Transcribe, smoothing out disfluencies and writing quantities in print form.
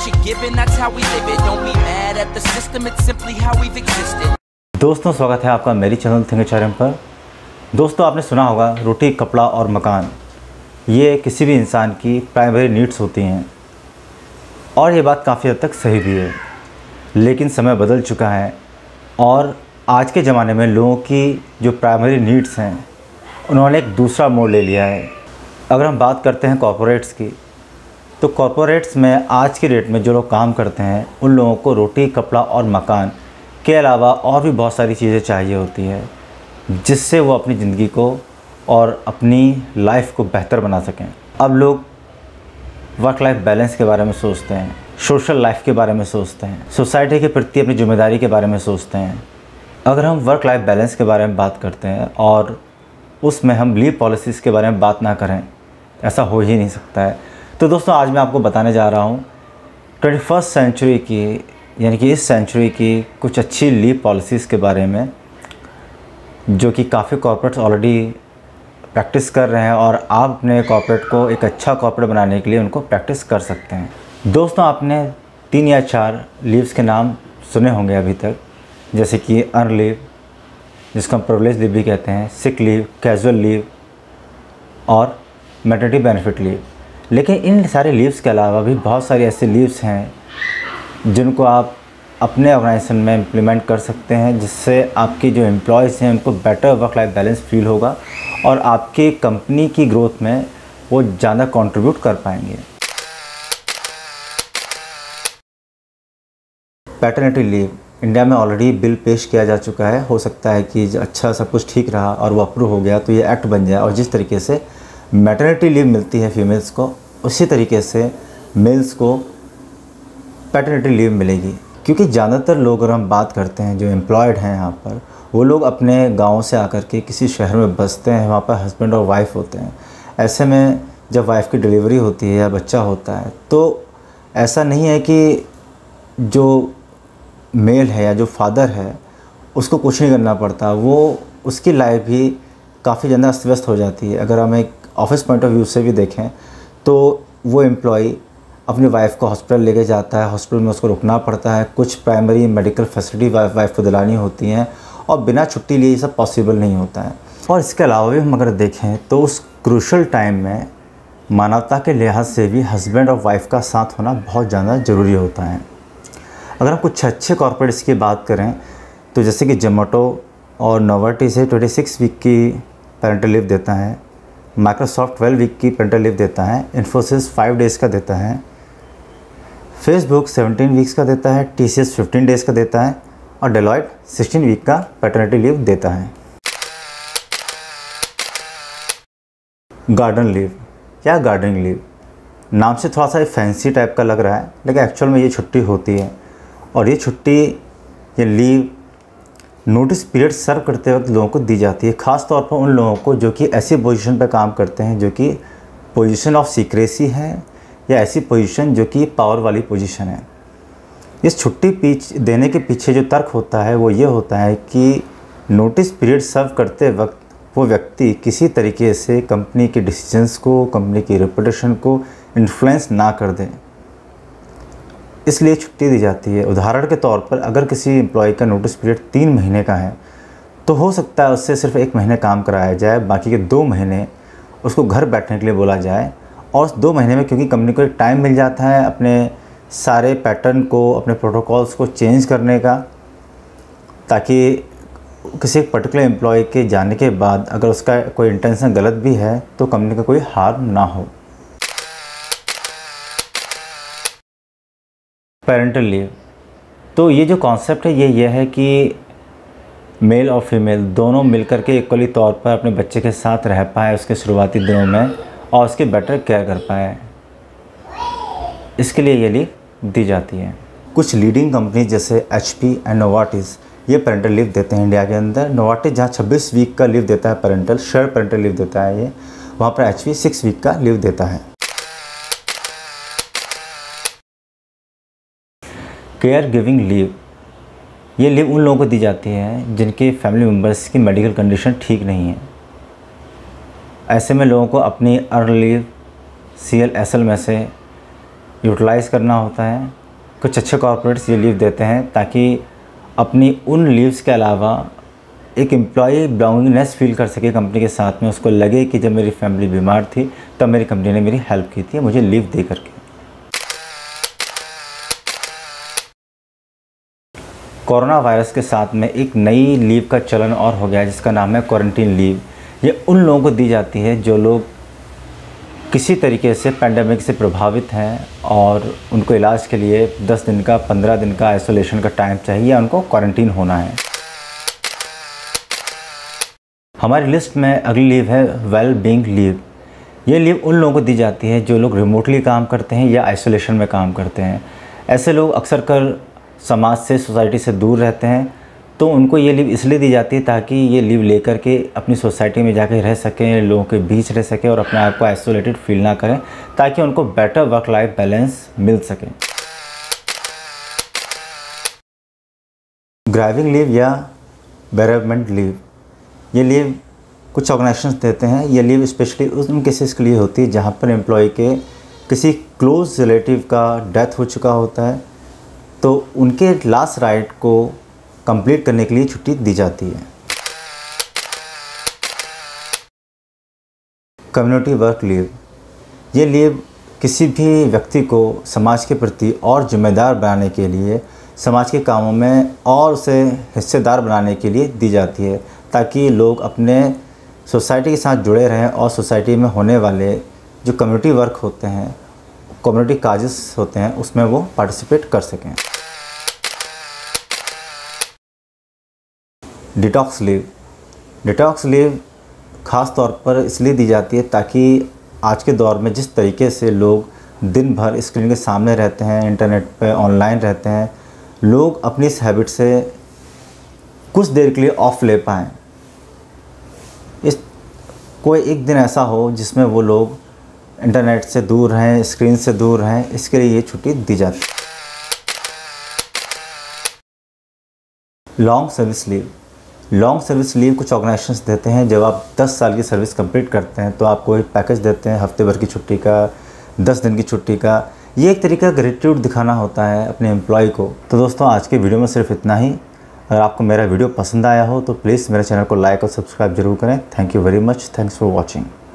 you're given, that's how we live it. Don't be mad at the system, it's simply how we've existed. दोस्तों स्वागत है आपका मेरी channel think HRM पर। दोस्तों आपने सुना होगा रोटी, कपड़ा और मकान ये किसी भी इंसान की प्राइमरी नीड्स होती हैं और ये बात काफ़ी हद तक सही भी है। लेकिन समय बदल चुका है और आज के ज़माने में लोगों की जो प्राइमरी नीड्स हैं उन्होंने एक दूसरा मोड़ ले लिया है। अगर हम बात करते हैं कॉर्पोरेट्स की, तो कॉर्पोरेट्स में आज की डेट में जो लोग काम करते हैं उन लोगों को रोटी, कपड़ा और मकान के अलावा और भी बहुत सारी चीज़ें चाहिए होती है जिससे वो अपनी ज़िंदगी को और अपनी लाइफ को बेहतर बना सकें। अब लोग वर्क लाइफ बैलेंस के बारे में सोचते हैं, सोशल लाइफ के बारे में सोचते हैं, सोसाइटी के प्रति अपनी जिम्मेदारी के बारे में सोचते हैं। अगर हम वर्क लाइफ बैलेंस के बारे में बात करते हैं और उसमें हम लीव पॉलिसीज़ के बारे में बात ना करें, ऐसा हो ही नहीं सकता है। तो दोस्तों आज मैं आपको बताने जा रहा हूँ 21st सेंचुरी की यानी कि इस सेंचुरी की कुछ अच्छी लीव पॉलिसीज़ के बारे में जो कि काफ़ी कॉर्पोरेट्स ऑलरेडी प्रैक्टिस कर रहे हैं और आप अपने कॉर्पोरेट को एक अच्छा कॉर्पोरेट बनाने के लिए उनको प्रैक्टिस कर सकते हैं। दोस्तों आपने 3 या 4 लीव्स के नाम सुने होंगे अभी तक, जैसे कि अर्न लीव जिसको हम प्रिविलेज लीव भी कहते हैं, सिक लीव, कैजुअल लीव और मैटरनिटी बेनिफिट लीव। लेकिन इन सारे लीव्स के अलावा भी बहुत सारी ऐसे लीव्स हैं जिनको आप अपने ऑर्गेनाइजेशन में इम्प्लीमेंट कर सकते हैं जिससे आपकी जो एम्प्लॉयज़ हैं उनको better work life balance feel होगा और आपकी कंपनी की ग्रोथ में वो ज़्यादा कंट्रीब्यूट कर पाएंगे। पैटर्निटी लीव इंडिया में ऑलरेडी बिल पेश किया जा चुका है। हो सकता है कि अच्छा सब कुछ ठीक रहा और वो अप्रूव हो गया तो ये एक्ट बन जाए और जिस तरीके से मैटरनिटी लीव मिलती है फीमेल्स को उसी तरीके से मेल्स को पैटर्निटी लीव मिलेगी। क्योंकि ज़्यादातर लोग अगर हम बात करते हैं जो एम्प्लॉयड हैं यहाँ पर, वो लोग अपने गांव से आकर के किसी शहर में बसते हैं, वहाँ पर हस्बैंड और वाइफ होते हैं। ऐसे में जब वाइफ की डिलीवरी होती है या बच्चा होता है तो ऐसा नहीं है कि जो मेल है या जो फादर है उसको कुछ नहीं करना पड़ता, वो उसकी लाइफ भी काफ़ी ज़्यादा अस्त व्यस्त हो जाती है। अगर हम एक ऑफिस पॉइंट ऑफ व्यू से भी देखें तो वो एम्प्लॉई अपनी वाइफ को हॉस्पिटल लेके जाता है, हॉस्पिटल में उसको रुकना पड़ता है, कुछ प्राइमरी मेडिकल फैसिलिटी वाइफ को दिलानी होती हैं और बिना छुट्टी लिए ये सब पॉसिबल नहीं होता है। और इसके अलावा भी हम अगर देखें तो उस क्रूशल टाइम में मानवता के लिहाज से भी हस्बैंड और वाइफ का साथ होना बहुत ज़्यादा ज़रूरी होता है। अगर हम कुछ अच्छे कॉर्पोरेट्स की बात करें तो जैसे कि जोमेटो और नोवार्टिस 26 वीक की पेरेंटल लीव देता है, माइक्रोसॉफ्ट 12 वीक की पेरेंटल लीव देता है, इन्फोसिस 5 डेज़ का देता है, फेसबुक 17 वीक्स का देता है, TCS 15 डेज़ का देता है और डेलॉयट 16 वीक का पैटर्निटी लीव देता है। गार्डन लीव या गार्डनिंग लीव नाम से थोड़ा सा फैंसी टाइप का लग रहा है लेकिन एक्चुअल में ये छुट्टी होती है और ये छुट्टी ये लीव नोटिस पीरियड सर्व करते वक्त लोगों को दी जाती है, ख़ास तौर पर उन लोगों को जो कि ऐसी पोजीशन पर काम करते हैं जो कि पोजीशन ऑफ सीक्रेसी है या ऐसी पोजीशन जो कि पावर वाली पोजीशन है। इस छुट्टी देने के पीछे जो तर्क होता है वो ये होता है कि नोटिस पीरियड सर्व करते वक्त वो व्यक्ति किसी तरीके से कंपनी के डिसीजंस को, कंपनी की रेपुटेशन को इन्फ्लुएंस ना कर दें, इसलिए छुट्टी दी जाती है। उदाहरण के तौर पर अगर किसी एम्प्लॉय का नोटिस पीरियड 3 महीने का है तो हो सकता है उससे सिर्फ 1 महीने काम कराया जाए, बाकी के 2 महीने उसको घर बैठने के लिए बोला जाए और उस 2 महीने में क्योंकि कंपनी को एक टाइम मिल जाता है अपने सारे पैटर्न को, अपने प्रोटोकॉल्स को चेंज करने का, ताकि किसी एक पर्टिकुलर एम्प्लॉय के जाने के बाद अगर उसका कोई इंटेंशन गलत भी है तो कंपनी का कोई हार्म ना हो। पेरेंटल लीव, तो ये जो कॉन्सेप्ट है ये है कि मेल और फीमेल दोनों मिलकर के इक्वली तौर पर अपने बच्चे के साथ रह पाए उसके शुरुआती दिनों में और उसकी बेटर केयर कर पाए, इसके लिए ये लीव दी जाती है। कुछ लीडिंग कंपनी जैसे HP एंड नोवार्टिस ये पेरेंटल लीव देते हैं इंडिया के अंदर। नोवार्टिस जहाँ 26 वीक का लीव देता है पेरेंटल, शेयर पेरेंटल लीव देता है ये, वहाँ पर HP 6 वीक का लीव देता है। केयर गिविंग लीव, ये लीव उन लोगों को दी जाती है जिनके फैमिली मेम्बर्स की मेडिकल कंडीशन ठीक नहीं है। ऐसे में लोगों को अपनी अर्न लीव CLSL में से यूटिलाइज़ करना होता है। कुछ अच्छे कॉर्पोरेट्स ये लीव देते हैं ताकि अपनी उन लीव्स के अलावा एक एम्प्लॉई बिलोंगिंगनेस फील कर सके कंपनी के साथ में, उसको लगे कि जब मेरी फैमिली बीमार थी तब मेरी कंपनी ने मेरी हेल्प की थी मुझे लीव दे करके। कोरोना वायरस के साथ में एक नई लीव का चलन और हो गया है जिसका नाम है क्वारंटीन लीव। ये उन लोगों को दी जाती है जो लोग किसी तरीके से पैंडेमिक से प्रभावित हैं और उनको इलाज के लिए 10 दिन का 15 दिन का आइसोलेशन का टाइम चाहिए, उनको क्वारंटीन होना है। हमारी लिस्ट में अगली लीव है वेल बीइंग लीव। ये लीव उन लोगों को दी जाती है जो लोग रिमोटली काम करते हैं या आइसोलेशन में काम करते हैं। ऐसे लोग अक्सर कर समाज से, सोसाइटी से दूर रहते हैं, तो उनको ये लीव इसलिए दी जाती है ताकि ये लीव लेकर के अपनी सोसाइटी में जाके रह सकें, लोगों के बीच रह सकें और अपने आप को आइसोलेटेड फील ना करें, ताकि उनको बेटर वर्क लाइफ बैलेंस मिल सके। ग्राइविंग लीव या बेरेवमेंट लीव, ये लीव कुछ ऑर्गेनाइजेशंस देते हैं। ये लीव स्पेशली उन केसेस के लिए होती है जहाँ पर एम्प्लॉय के किसी क्लोज रिलेटिव का डेथ हो चुका होता है, तो उनके लास्ट राइट को कंप्लीट करने के लिए छुट्टी दी जाती है। कम्युनिटी वर्क लीव, ये लीव किसी भी व्यक्ति को समाज के प्रति और जिम्मेदार बनाने के लिए, समाज के कामों में और उसे हिस्सेदार बनाने के लिए दी जाती है, ताकि लोग अपने सोसाइटी के साथ जुड़े रहें और सोसाइटी में होने वाले जो कम्युनिटी वर्क होते हैं, कम्युनिटी काजेस होते हैं, उसमें वो पार्टिसिपेट कर सकें। डिटॉक्स लीव, डिटॉक्स लीव ख़ास तौर पर इसलिए दी जाती है ताकि आज के दौर में जिस तरीके से लोग दिन भर स्क्रीन के सामने रहते हैं, इंटरनेट पे ऑनलाइन रहते हैं, लोग अपनी इस हैबिट से कुछ देर के लिए ऑफ ले पाएँ। इस कोई एक दिन ऐसा हो जिसमें वो लोग इंटरनेट से दूर रहें, स्क्रीन से दूर रहें, इसके लिए ये छुट्टी दी जाती है। Long service leave, long service leave कुछ ऑर्गेनाइजेशंस देते हैं। जब आप 10 साल की सर्विस कंप्लीट करते हैं तो आपको एक पैकेज देते हैं, हफ्ते भर की छुट्टी का, 10 दिन की छुट्टी का। ये एक तरीका ग्रेटिट्यूड दिखाना होता है अपने एम्प्लॉय को। तो दोस्तों आज के वीडियो में सिर्फ इतना ही। अगर आपको मेरा वीडियो पसंद आया हो तो प्लीज़ मेरे चैनल को लाइक और सब्सक्राइब जरूर करें। Thank you very much. Thanks for watching.